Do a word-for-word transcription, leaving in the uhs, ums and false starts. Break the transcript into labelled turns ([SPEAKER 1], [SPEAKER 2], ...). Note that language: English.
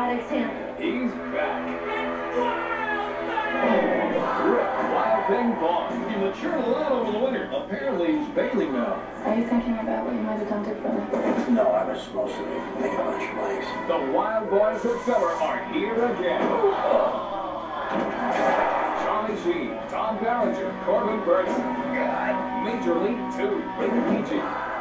[SPEAKER 1] Alex Hamp.
[SPEAKER 2] He's back. Rick Wild Ping Pong. He matured a lot over the winter. Apparently he's bailing now.
[SPEAKER 1] Are you thinking about what you might have done differently?
[SPEAKER 3] No, I was mostly thinking about your legs.
[SPEAKER 2] The Wild Boys of Filler are here again. Charlie Sheen, Tom Berenger, Corbin Burnson. God. Major League two. Rated P G.